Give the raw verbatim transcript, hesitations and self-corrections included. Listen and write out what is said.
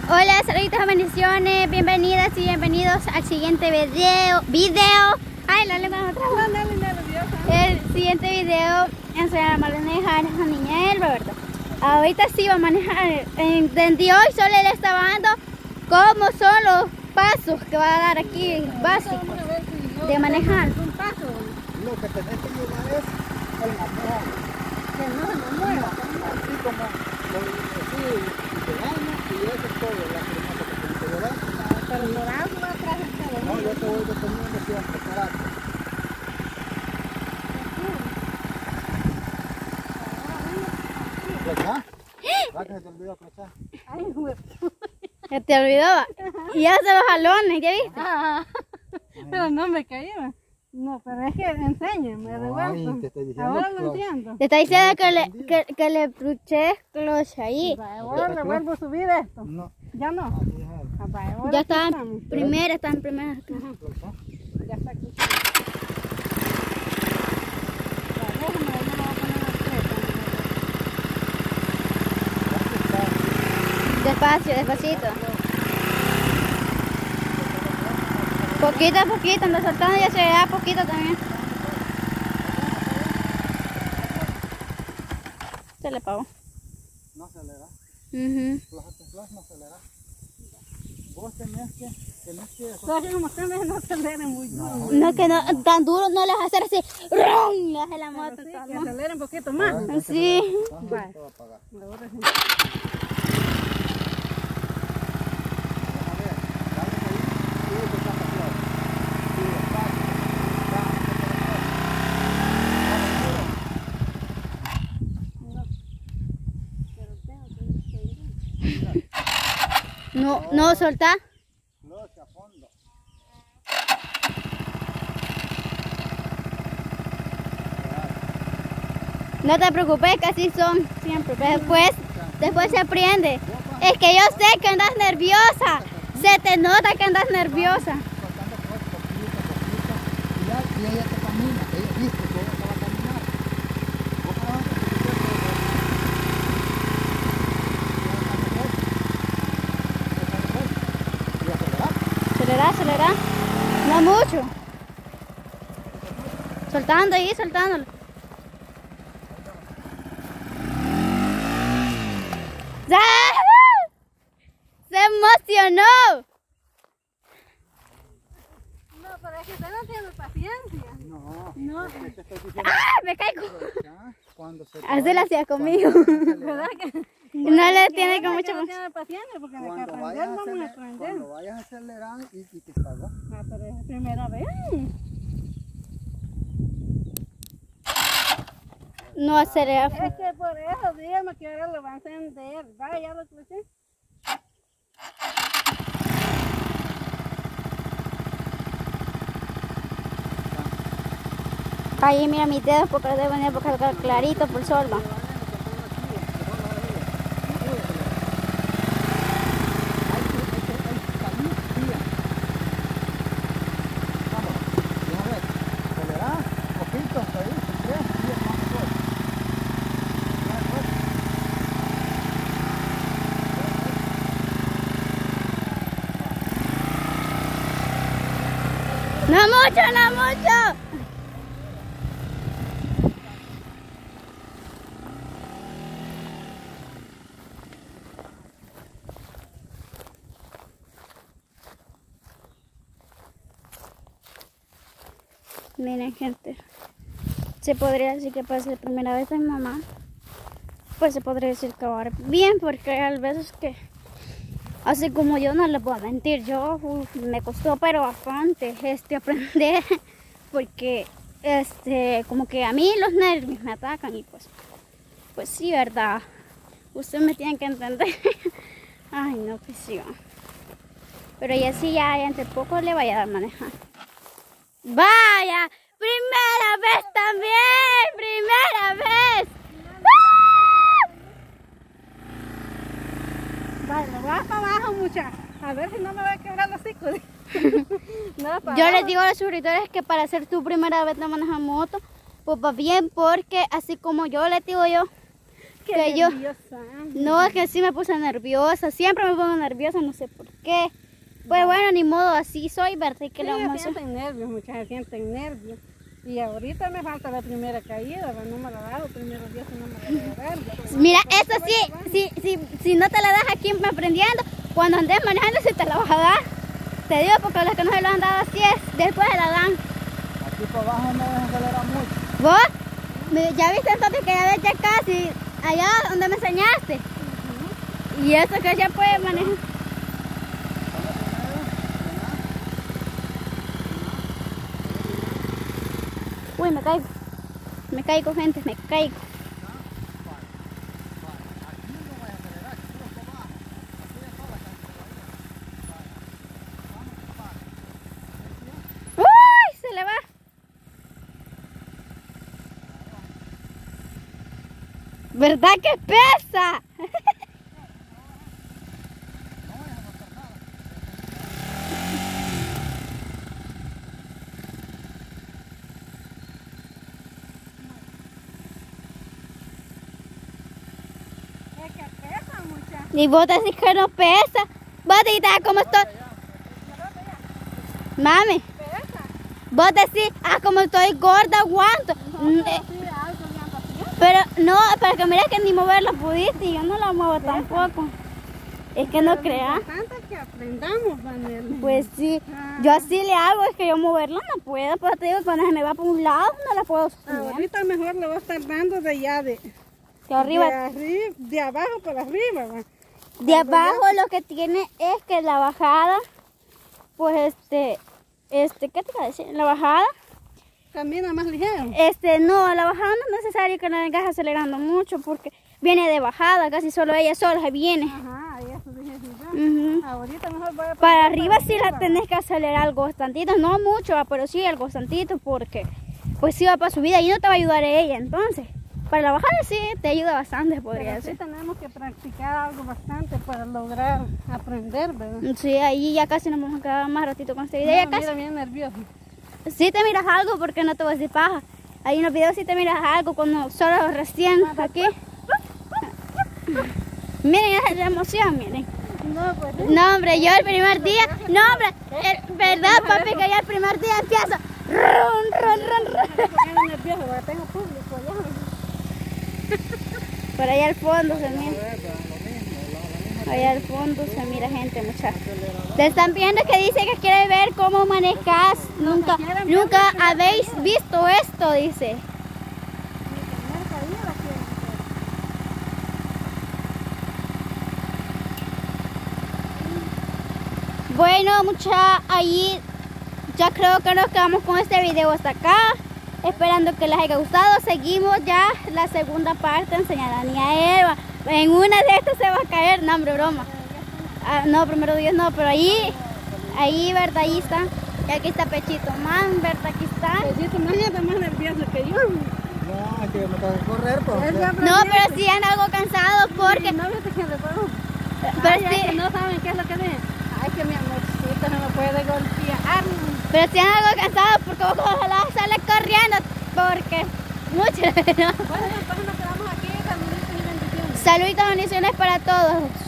Hola, saluditos, bendiciones, bienvenidas y bienvenidos al siguiente video. Video. Ay, la lengua otra vez. No, no, no, El siguiente video enseñar a manejar a la niña del Roberto. Ahorita sí va a manejar. Entendí hoy, solo le estaba dando cómo son los pasos que va a dar aquí básicos de manejar. Un paso. Lo que tenés que llevar es el manejo. Que no se me mueva. Así como lo así, y te daña, y eso es todo, la promesa que tienes que llevar. Pero por algo va atrás de todo. No, yo te voy deteniendo siempre, espérate. ¿Clochá? ¿Va que se te olvidó clochar? Ay, güey. Se te olvidó. Y ya se los jalones, ¿ya viste? Ah, pero no me caí. No, pero es que enséñame, de Ay, vuelta. te estoy diciendo Ahora clo- lo entiendo. Te está diciendo que le, que, que le truché cloche ahí. Va, ahora le vuelvo a subir esto. No, Ya no. así es él. Ah, va, ahora Ya aquí está estamos. en primera, está en primera. ¿Clochá? Ya está aquí. Va, déjame, yo me voy a poner las tres. Despacio, despacito. Poquito a poquito, anda soltando y acelera poquito también. Se le pagó. No acelera. Uh-huh. Flájate, flash, no acelera. Vos tenés que, tenés que... Entonces, como ustedes no aceleren muy duro. No, que no, tan duro no les vas a hacer así. ¡Rum! Le hace la moto. Sí, todo, que ¿no? aceleren un poquito más. Sí. Va. Te va a apagar. Ahora sí. A ver, dale ahí, sube tu capa flor. Sube, despacio, No, no, solta. Cloche a fondo. No te preocupes, que así son siempre. Pero después, después se aprende. Es que yo sé que andas nerviosa. Se te nota que andas nerviosa. Soltando cloche, poquito, poquito. Y ya, y ella te camina. Ella viste que ella te va a caminar. Vos vas a hacer tu y acelerar. Acelera, acelera. No mucho. Soltando ahí, soltándolo. ¡Ah! ¡Se emocionó! No, pero es que usted no tiene paciencia. No, No. es que te estoy diciendo. ¡Ah! Me caigo. Ya, cuando se te Así vaya- lo hacía conmigo. ¿Verdad que? No le Es que tiene ella con que mucha no paciencia. tiene paciencia porque de que Cuando aprender vayas, a vamos a acelerar, aprender. cuando vayas a acelerar y, y te pagó. Ah, pero es la primera vez. No acelera. Es que por eso, dígame que ahora lo va a encender. Va, ya lo escuché. Ahí mira mis dedos porque los debo poner porque está clarito por el sol. Va. No mucho, no mucho. Miren, gente, se podría decir que para ser primera vez de mi mamá, pues se podría decir que ahora bien, porque hay veces que, así como yo no les puedo mentir, yo uf, me costó pero bastante este aprender, porque este como que a mí los nervios me atacan y pues, pues sí, verdad, ustedes me tienen que entender. Ay, no, pues sí, va. Pero ya sí, ya, ya entre poco le vaya a dar manejar. ¡Vaya! ¡Primera vez también! ¡Primera vez! ¡Ah! Vale, lo vas para abajo, muchacha. A ver si no me va a quebrar los hocico. No, para Yo abajo. les digo a los suscriptores que para hacer tu primera vez de manejar moto, pues va bien, porque así como yo les digo yo, que yo... nerviosa. No, es que sí me puse nerviosa. Siempre me pongo nerviosa, no sé por qué. Pues bueno, ni modo, así soy, ¿verdad? ¿Y qué Sí, le vamos a hacer? sienten nervios, muchachas, sienten nervios. Y ahorita me falta la primera caída, ¿va? No me la ha dado, primero Dios no me la va a dar. Mira, eso sí, si, si, si no te la das aquí aprendiendo, cuando andes manejando sí te la vas a dar. Te digo porque los que no se lo han dado así es, después se la dan. Aquí para abajo no vas a acelerar mucho. ¿Vos? Me- ¿Ya viste entonces que ya ves ya casi allá donde me enseñaste? Y eso que ya puede manejar. Uy, me caigo. Me caigo, gente, me caigo. ¡Uy! Se le va. ¿Verdad que pesa? Es que pesa, muchachas. Y vos decís que no pesa. Vos decís, ah, ¿cómo estoy? Mami, Pesa. vos decís, ah, como estoy gorda, aguanto. Mm, eh, Sí, algo me anda haciendo. Pero no, pero que mira que ni moverla pudiste y yo no la muevo tampoco. Es que no Lo creas. importante es que aprendamos, Vanel. Pues sí, yo así le hago, es que yo moverla no puedo. Pero te digo, cuando se me va por un lado, no la puedo sostener. Ahorita mejor le voy a estar dando de allá de, Que arriba, de, arri- de abajo para arriba. ¿va? de abajo lo que tiene es que la bajada, pues este, este, ¿qué te iba a decir? La bajada, Camina más ligero. este, no, la bajada no es necesario que la vengas acelerando mucho porque viene de bajada, casi solo ella sola se viene. Ajá, y eso dije así, ¿va? Ujú. Ahorita mejor voy a Para poner arriba sí la arriba. tenés que acelerar algo bastantito, no mucho, ah, pero sí algo bastantito porque pues sí va para su vida y no te va a ayudar ella entonces. Para la bajada sí te ayuda bastante, podría Pero sí ser. tenemos que practicar algo bastante para lograr aprender, ¿verdad? Sí, ahí ya casi nos vamos a quedar más ratito con esta No, idea. Ya casi. mira, bien nervioso. Sí te miras algo porque no te voy a decir paja. Ahí en los videos sí te miras algo cuando solo recién aquí. Miren esa emoción, miren. No, pues sí. No, hombre, yo el primer día, no, hombre, el- verdad, papi, que yo el primer día empiezo. Run, run, run, run. Porque ando nervioso, porque tengo público allá. Por allá al fondo se mira. Allá al fondo se mira gente, muchachos. Te están viendo que dice que quiere ver cómo manejas. Nunca, nunca habéis visto esto, dice. Mi primera caída quiero hacer. Bueno, mucha, ahí ya creo que nos quedamos con este video hasta acá. Esperando que les haya gustado. Seguimos ya la segunda parte, enseñar a la niña Eva. En una de estas se va a caer, no, hombre, broma. Ah, no, primero Dios no, pero ahí, ahí, verdad, ahí está. Y aquí está Pechito Man, verdad, aquí está. Pechito más está más nervioso que yo. No, es que me tengo que correr, pues. Él ya No, aprendió. pero sí ando algo cansado porque... No, viste que le puedo. Pero Ay, ay, sí, que no saben qué es lo que dicen. Ay, que mi amorcito no me puede golpear. pero sí ando algo cansado porque vos ojalá sale corriendo porque... Mucho, ¿no? Bueno, entonces nos quedamos aquí. Saluditos y bendiciones. Saluditos, bendiciones para todos.